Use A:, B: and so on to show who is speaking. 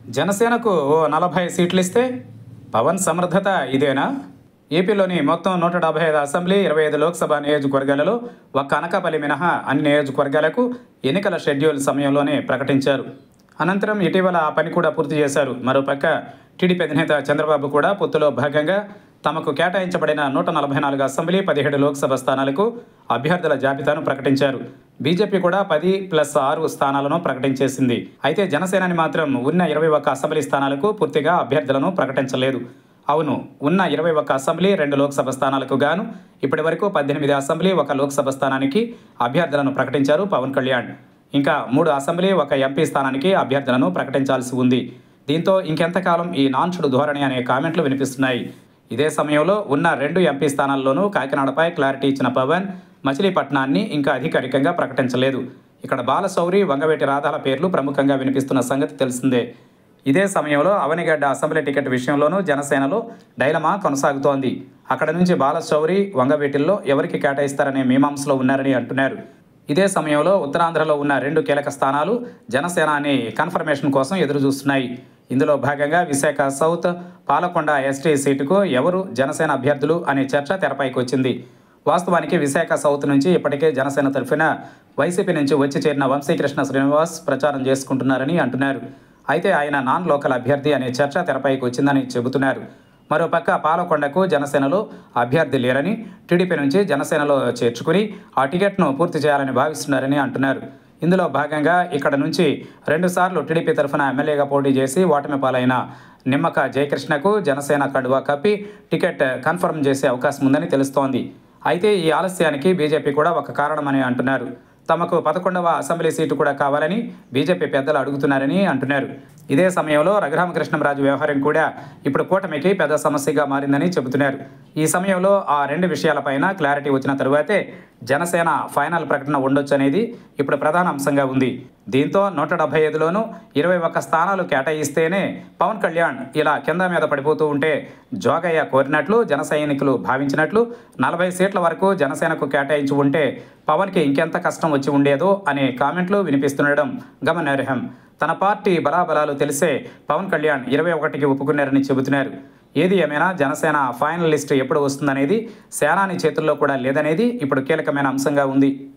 A: జనసేనకు ఓ 40 సీట్లు ఇస్తే పవన్ సమర్థత ఇదేనా? ఏపీలోని మొత్తం 175 అసెంబ్లీ, 25 లోక్సభ నియోజకవర్గాలలో ఒక్క అనకాపల్లి మినహా అన్ని నియోజకవర్గాలకు ఎన్నికల షెడ్యూల్ సమయంలోనే ప్రకటించారు. అనంతరం ఇటీవల ఆ పని కూడా పూర్తి చేశారు. మరోపక్క టీడీపీ అధినేత చంద్రబాబు కూడా పొత్తులో భాగంగా తమకు కేటాయించబడిన 144 అసెంబ్లీ, 17 లోక్సభ స్థానాలకు అభ్యర్థుల జాబితాను ప్రకటించారు. బీజేపీ కూడా 10+6 స్థానాలను ప్రకటించేసింది. అయితే జనసేనని మాత్రం ఉన్న 21 అసెంబ్లీ స్థానాలకు పూర్తిగా అభ్యర్థులను ప్రకటించలేదు. అవును, ఉన్న 21 అసెంబ్లీ, 2 లోక్సభ స్థానాలకు గాను ఇప్పటి వరకు 18 అసెంబ్లీ, 1 లోక్సభ స్థానానికి అభ్యర్థులను ప్రకటించారు పవన్ కళ్యాణ్. ఇంకా 3 అసెంబ్లీ, 1 ఎంపీ స్థానానికి అభ్యర్థులను ప్రకటించాల్సి ఉంది. దీంతో ఇంకెంతకాలం ఈ నాన్చుడు ధోరణి అనే కామెంట్లు వినిపిస్తున్నాయి. ఇదే సమయంలో ఉన్న 2 ఎంపీ స్థానాల్లోనూ కాకినాడపై క్లారిటీ ఇచ్చిన పవన్ మచిలీపట్నాన్ని ఇంకా అధికారికంగా ప్రకటించలేదు. ఇక్కడ బాలశౌరి, వంగవేటి రాధాల పేర్లు ప్రముఖంగా వినిపిస్తున్న సంగతి తెలిసిందే. ఇదే సమయంలో అవనిగడ్డ అసెంబ్లీ టికెట్ విషయంలోనూ జనసేనలో డైలమా కొనసాగుతోంది. అక్కడ నుంచి బాలశౌరి, వంగవేటిల్లో ఎవరికి కేటాయిస్తారనే మీమాంసలో ఉన్నారని అంటున్నారు. ఇదే సమయంలో ఉత్తరాంధ్రలో ఉన్న 2 కీలక స్థానాలు జనసేనాని కన్ఫర్మేషన్ కోసం ఎదురుచూస్తున్నాయి. ఇందులో భాగంగా విశాఖ సౌత్, పాలకొండ ఎస్టీ సీటుకు ఎవరు జనసేన అభ్యర్థులు అనే చర్చ తెరపైకి వచ్చింది. వాస్తవానికి విశాఖ సౌత్ నుంచి ఇప్పటికే జనసేన తరఫున వైసీపీ నుంచి వచ్చి చేరిన వంశీకృష్ణ శ్రీనివాస్ ప్రచారం చేసుకుంటున్నారని అంటున్నారు. అయితే ఆయన నాన్ లోకల్ అభ్యర్థి అనే చర్చ తెరపైకి వచ్చిందని చెబుతున్నారు. మరోపక్క పాలకొండకు జనసేనలో అభ్యర్థి లేరని, టీడీపీ నుంచి జనసేనలో చేర్చుకుని ఆ టికెట్ను పూర్తి చేయాలని భావిస్తున్నారని అంటున్నారు. ఇందులో భాగంగా ఇక్కడ నుంచి 2 సార్లు టీడీపీ తరఫున ఎమ్మెల్యేగా పోటీ చేసి ఓటమి పాలైన నిమ్మక జయకృష్ణకు జనసేన కండువా కప్పి టికెట్ కన్ఫర్మ్ చేసే అవకాశం ఉందని తెలుస్తోంది. అయితే ఈ ఆలస్యానికి బీజేపీ కూడా ఒక కారణమని అంటున్నారు. తమకు 11వ అసెంబ్లీ సీటు కూడా కావాలని బీజేపీ పెద్దలు అడుగుతున్నారని అంటున్నారు. ఇదే సమయంలో రఘురామకృష్ణంరాజు వ్యవహారం కూడా ఇప్పుడు కూటమికి పెద్ద సమస్యగా మారిందని చెబుతున్నారు. ఈ సమయంలో ఆ 2 విషయాలపైన క్లారిటీ వచ్చిన తరువాతే జనసేన ఫైనల్ ప్రకటన ఉండొచ్చు అనేది ఇప్పుడు ప్రధాన అంశంగా ఉంది. దీంతో 175లోనూ 21 స్థానాలు కేటాయిస్తేనే పవన్ కళ్యాణ్ ఇలా కింద మీద పడిపోతూ ఉంటే జోగయ్య కోరినట్లు జన సైనికులు భావించినట్లు 40 సీట్ల వరకు జనసేనకు కేటాయించి ఉంటే పవన్కి ఇంకెంత కష్టం వచ్చి ఉండేదో అనే కామెంట్లు వినిపిస్తుండడం గమనార్హం. తన పార్టీ బలాబలాలు తెలిసే పవన్ కళ్యాణ్ 21కి ఒప్పుకున్నారని చెబుతున్నారు. ఏది ఏమైనా జనసేన ఫైనల్ లిస్టు ఎప్పుడు వస్తుందనేది సేనాని చేతుల్లో కూడా లేదనేది ఇప్పుడు కీలకమైన అంశంగా ఉంది.